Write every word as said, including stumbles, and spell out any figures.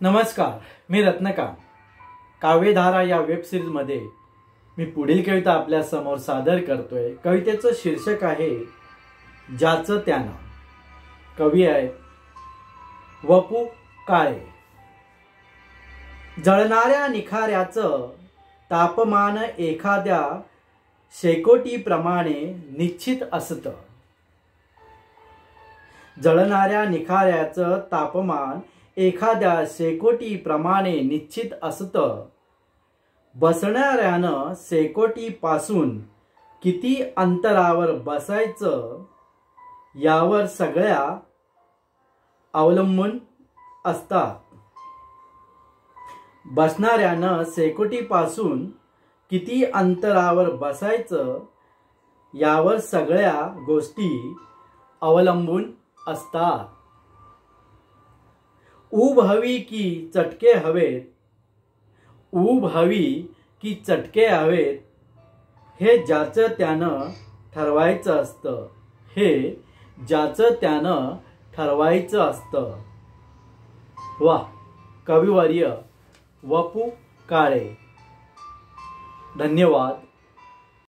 नमस्कार, मी रत्नकांत. काव्यधारा या web series मध्ये मी पुढील कविता आपल्या समोर सादर करतोय. कवितेचं शीर्षक आहे ज्याचं त्यानं. कवी आहे वपू काळे. जळणाऱ्या निखाऱ्याचं तापमान एखाद्या शेकोटीप्रमाणे निश्चित असतं. जळणाऱ्या निखाऱ्याचं तापमान एखाद्या शेकोटीप्रमाणे निश्चित असतं. बसणाऱ्यानं शेकोटीपासून किती अंतरावर बसायचं यावर सगळ्या अवलंबून असतात. बसणाऱ्यानं शेकोटीपासून किती अंतरावर बसायचं यावर सगळ्या गोष्टी अवलंबून असतात. ऊब हवी की चटके हवेत, ऊब हवी की चटके हवेत, हे ज्याचं त्यानं ठरवायचं असतं. हे ज्याचं त्यानं ठरवायचं असतं. वाह! कविवर्य वपू काळे. धन्यवाद.